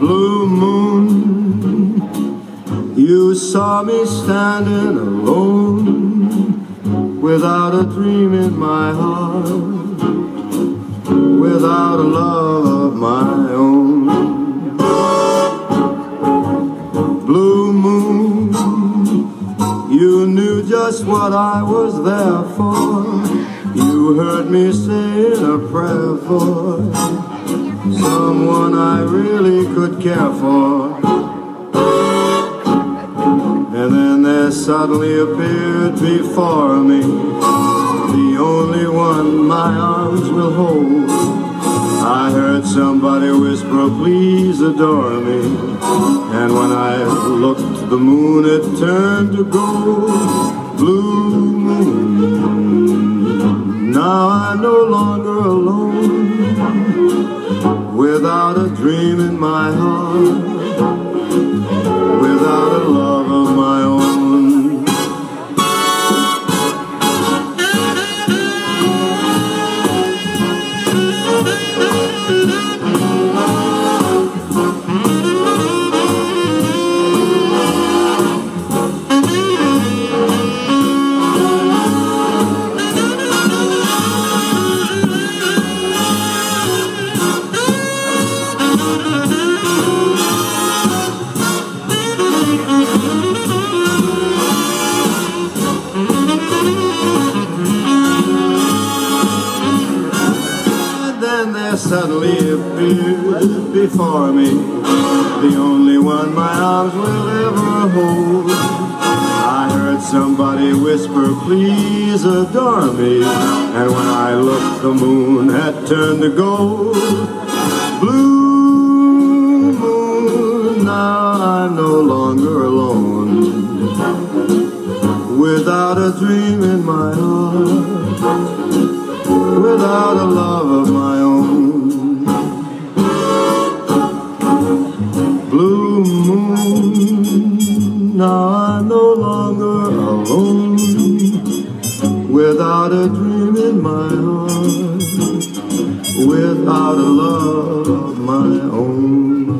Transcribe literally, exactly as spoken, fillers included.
Blue moon, you saw me standing alone, without a dream in my heart, without a love of my own. Blue moon, you knew just what I was there for. You heard me saying a prayer for someone I really could care for. And then there suddenly appeared before me the only one my arms will hold. I heard somebody whisper, please adore me. And when I looked, the moon had turned to gold. Blue moon, now I'm no longer alone, without a dream in my heart, without a love of my own. Suddenly appeared before me the only one my arms will ever hold. I heard somebody whisper, please adore me. And when I looked, the moon had turned to gold. Blue moon, now I'm no longer alone, without a dream in my heart, without a love of my own. Blue moon, now I'm no longer alone, without a dream in my heart, without a love of my own.